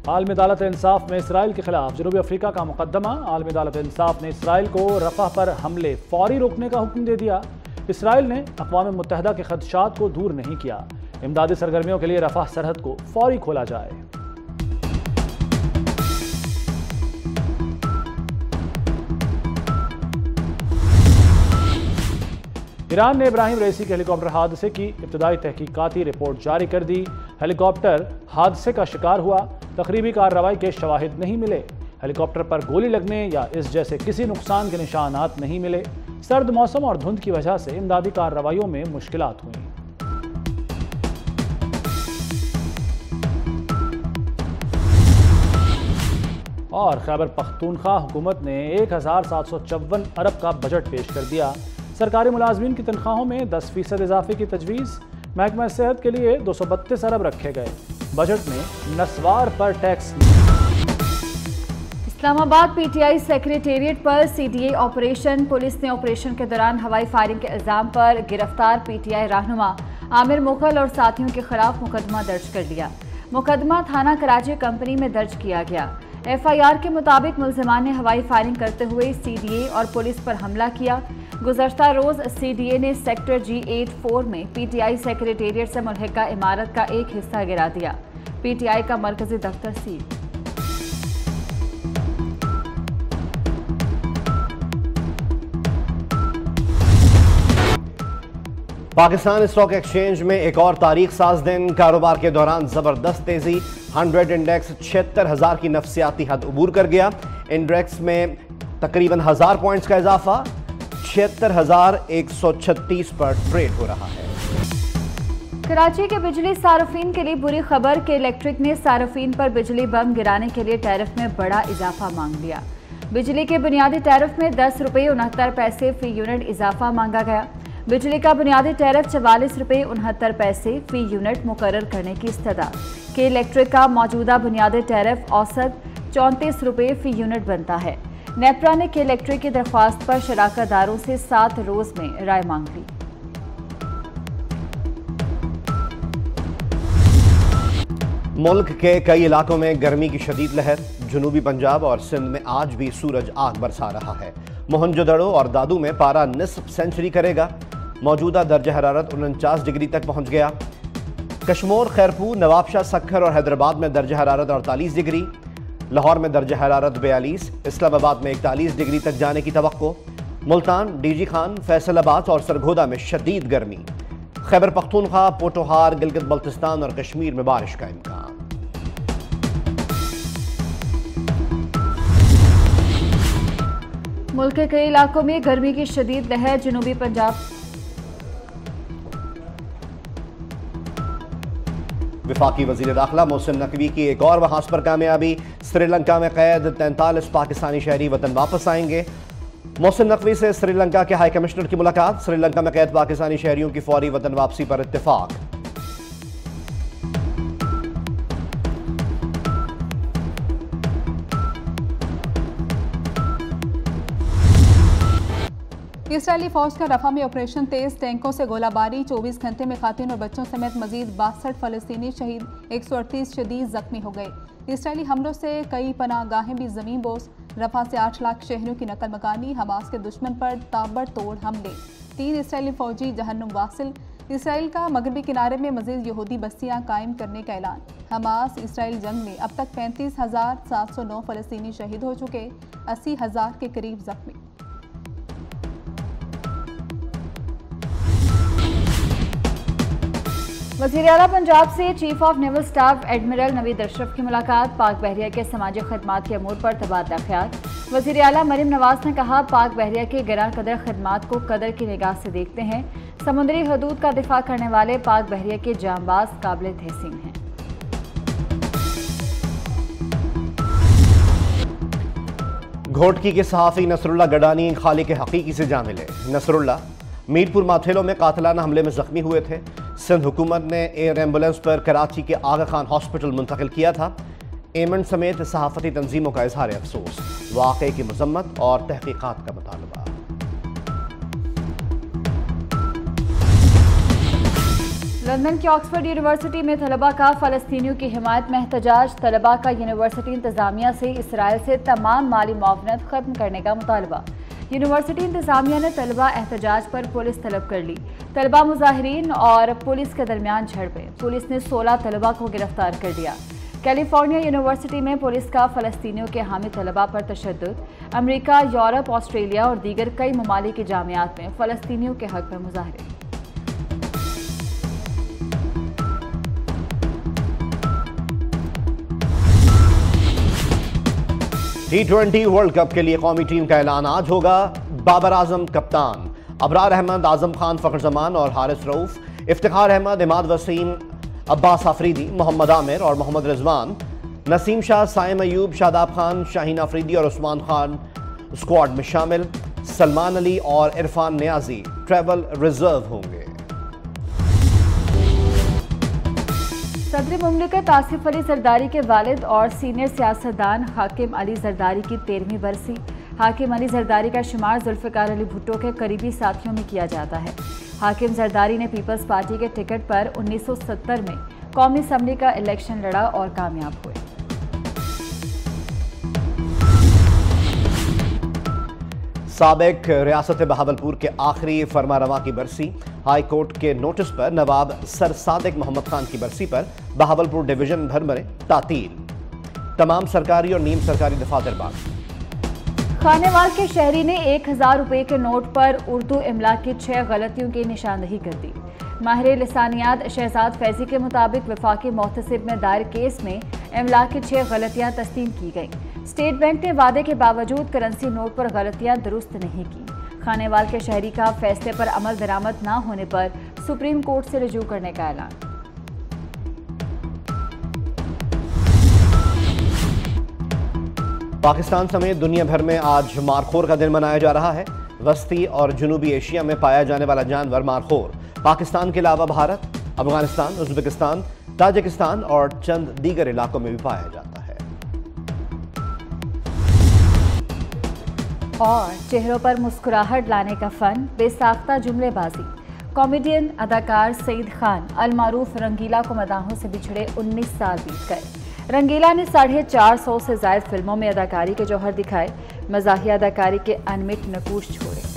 आलमी अदालत इंसाफ में इसराइल के खिलाफ जनूबी अफ्रीका का मुकदमा। आलमी अदालत इंसाफ ने इसराइल को रफ़ह पर हमले फौरी रोकने का हुक्म दे दिया। इसराइल ने अक़वाम मुत्तहिदा के खदशात को दूर नहीं किया। इमदादी सरगर्मियों के लिए रफ़ह सरहद को फौरी खोला जाए। ईरान ने इब्राहिम रईसी के हेलीकॉप्टर हादसे की इब्तदाई तहकीकाती रिपोर्ट जारी कर दी। हेलीकॉप्टर हादसे का शिकार हुआ। तकरीबी कार्रवाई के शवाहिद नहीं मिले। हेलीकॉप्टर पर गोली लगने या इस जैसे किसी नुकसान के निशानात नहीं मिले। सर्द मौसम और धुंध की वजह से इमदादी कार्रवाइयों में मुश्किलात हुई। और खैबर पख्तूनख्वा हुकूमत ने 1754 अरब का बजट पेश कर दिया। सरकारी मुलाजमीन की तनख्वाहों में 10% इजाफे की तजवीज़। महकमा सेहत के लिए 232 अरब रखे गए। बजट में नस्वार पर टैक्स। इस्लामाबाद पीटीआई सेक्रेटेरिएट पर सीडीए ऑपरेशन। पुलिस ने ऑपरेशन के दौरान हवाई फायरिंग के इल्जाम पर गिरफ्तार पीटीआई रहनुमा आमिर मुगल और साथियों के खिलाफ मुकदमा दर्ज कर लिया। मुकदमा थाना कराची कंपनी में दर्ज किया गया। एफआईआर के मुताबिक मुल्जिमान ने हवाई फायरिंग करते हुए सीडीए और पुलिस पर हमला किया। गुज़श्ता रोज सीडीए ने सेक्टर G84 में पीटीआई सेक्रेटेरिएट से मुल्हिका इमारत का एक हिस्सा गिरा दिया। पीटीआई का मरकजी दफ्तर सील। पाकिस्तान स्टॉक एक्सचेंज में एक और तारीख साज दिन। कारोबार के दौरान जबरदस्त तेजी। 100 इंडेक्स 76,000 की नफसियाती हद अबूर कर गया। इंडेक्स में तकरीबन 1000 पॉइंट्स का इजाफा 76,136 पर ट्रेड हो रहा है। कराची के बिजली सार्फिन के लिए बुरी खबर कि इलेक्ट्रिक ने सार्फिन पर बिजली बम गिराने के लिए टैरिफ में बड़ा इजाफा मांग लिया। बिजली के बुनियादी टैरिफ में 10 रुपये 69 पैसे फी यूनिट इजाफा मांगा गया। बिजली का बुनियादी टैरिफ 44 रुपये 69 पैसे फी यूनिट मुकर्रर करने की इस्तदा कि इलेक्ट्रिक का मौजूदा बुनियादी टैरिफ औसत 34 रुपये फी यूनिट बनता है। नेपरा ने के इलेक्ट्रिक की दरख्वास्त पर शराकतदारों से 7 रोज में राय मांग ली। मुल्क के कई इलाकों में गर्मी की शदीद लहर। जनूबी पंजाब और सिंध में आज भी सूरज आग बरसा रहा है। मोहनजोदड़ो और दादू में पारा निस्फ सेंचुरी करेगा। मौजूदा दर्जा हरारत 49 डिग्री तक पहुंच गया। कश्मोर, खैरपुर, नवाबशाह, सक्खर और हैदराबाद में दर्जा हरारत 48 डिग्री। लाहौर में दर्जा हरारत 42। इस्लामाबाद में 41 डिग्री तक जाने की तवक्को। मुल्तान, डीजी खान, फैसलाबाद और सरगोदा में शदीद गर्मी। खैबर पख्तूनख्वा, पोटोहार, गिलगित बल्तिस्तान और कश्मीर में बारिश का इम्कान। मुल्क के कई इलाकों में गर्मी की शदीद लहर। जनूबी पंजाब वफाकी वजीर दाखिला मोहसिन नकवी की एक और बहास पर कामयाबी। श्रीलंका में कैद 43 पाकिस्तानी शहरी वतन वापस आएंगे। मोहसिन नकवी से श्रीलंका के हाई कमिश्नर की मुलाकात। श्रीलंका में कैद पाकिस्तानी शहरियों की फौरी वतन वापसी पर इत्तेफाक। इसराइली फौज का रफा में ऑपरेशन तेज। टैंकों से गोलाबारी। 24 घंटे में खातून और बच्चों समेत मजीद 62 फलस्तीनी शहीद, 138 शदीद जख्मी हो गए। इसराइली हमलों से कई पनाहगाहें भी जमीन बोस। रफा से 8 लाख शहरियों की नकल मकानी। हमास के दुश्मन पर ताबड़तोड़ हमले। 3 इसराइली फौजी जहन्नुम वासिल। इसराइल का मगरबी किनारे में मजीद यहूदी बस्तियां कायम करने का ऐलान। हमास इसराइल जंग में अब तक 35,709 फलस्तीनी शहीद हो चुके, 80,000 के करीब जख्मी। वज़ीर आला पंजाब से chief of naval staff admiral Naveed Ashraf की मुलाकात। पाक बहरिया के समाजी खदमात के अमूर पर तबादला ख्याल। वज़ीर आला मरियम नवाज ने कहा, पाक बहरिया के गिरां कदर खदमात को कदर की निगाह से देखते हैं। समुद्री हदूद का दिफा करने वाले पाक बहरिया के जांबाज काबिल तहसीन हैं। घोटकी के सहाफ़ी नसरुल्लाह गडानी खालिक हकीकी से जा मिले। नसरुल्लाह मीरपुर माथेलो में कातिलाना हमले में जख्मी हुए थे। सिंध हुकूमत ने एयर एम्बुलेंस पर कराची के आगा खान हॉस्पिटल मुंतकिल किया था। एमन समेत सहाफ़ती तंजीमों का इजहार अफसोस। वाक़े की मजम्मत और तहकीकात का मुतालबा। लंदन की ऑक्सफोर्ड यूनिवर्सिटी में तलबा का फ़लस्तीनियों की हिमायत में एहतजाज। तलबा का यूनिवर्सिटी इंतज़ामिया से इसराइल से तमाम माली मुआवनत ख़त्म करने का मुतालबा। यूनिवर्सिटी इंतज़ामिया ने तलबा एहतजाज पर पुलिस तलब कर ली। तलबा मुजाहिरीन और पुलिस के दरमियान झड़पें। पुलिस ने 16 तलबा को गिरफ्तार कर लिया। कैलिफोर्निया यूनिवर्सिटी में पुलिस का फ़लस्तीनियों के हामी तलबा पर तशद्दुद। अमरीका, यूरोप, ऑस्ट्रेलिया और दीगर कई ममालिक की जामियात में फ़लस्तीनियों के हक़ में मुजाहरे। T20 वर्ल्ड कप के लिए कौमी टीम का ऐलान आज होगा। बाबर आजम कप्तान, अबरार अहमद, आजम खान, फखर जमान और हारिस रऊफ, इफ्तिखार अहमद, इमाद वसीम, अब्बास आफरीदी, मोहम्मद आमिर और मोहम्मद रिजवान, नसीम शाह, साइम अयूब, शादाब खान, शाहीन आफरीदी और उस्मान खान स्क्वाड में शामिल। सलमान अली और इरफान नियाजी ट्रैवल रिजर्व होंगे। सदर मुमलिकत आसिफ अली जरदारी के वालिद और सीनियर सियासतदान हाकिम अली जरदारी की 13वीं बरसी। हाकिम अली जरदारी का शुमार जुल्फ़िकार अली भुट्टो के करीबी साथियों में किया जाता है। हाकिम जरदारी ने पीपल्स पार्टी के टिकट पर 1970 में कौमी असम्बली का इलेक्शन लड़ा और कामयाब हुए। साबिक रियासत बहावलपुर के आखिरी फरमारवा की बरसी। हाई कोर्ट के नोटिस पर नवाब सर सादिक मोहम्मद खान की बरसी पर बहावलपुर डिवीजन भर में तातील। तमाम सरकारी और नीम सरकारी दफातर बंद। खानेवाल के शहरी ने 1000 रुपए के नोट पर उर्दू इमला की 6 गलतियों की निशानदही कर दी। माहिर लिसानियात शहजाद फैजी के मुताबिक वफाकी मोहतसिब में दायर केस में इमला की 6 गलतियां तस्लीम की गईं। स्टेट बैंक ने वादे के बावजूद करेंसी नोट पर गलतियां दुरुस्त नहीं की। खानेवाल के शहरी का फैसले पर अमल दरामद न होने पर सुप्रीम कोर्ट से रुजू करने का ऐलान। पाकिस्तान समेत दुनिया भर में आज मारखोर का दिन मनाया जा रहा है। वस्ती और जनूबी एशिया में पाया जाने वाला जानवर मारखोर पाकिस्तान के अलावा भारत, अफगानिस्तान, उज्बेकिस्तान, ताजिकिस्तान और चंद दीगर इलाकों में भी पाया जाता है। और चेहरों पर मुस्कुराहट लाने का फन, बेसाख्ता जुमलेबाजी। कॉमेडियन अदाकार सईद खान अलमारूफ रंगीला को मदाहों से बिछड़े 19 साल बीत गए। रंगीला ने 450 से ज्यादा फिल्मों में अदाकारी के जौहर दिखाए। मज़ाहिया अदाकारी के अनमिट नकूश छोड़े।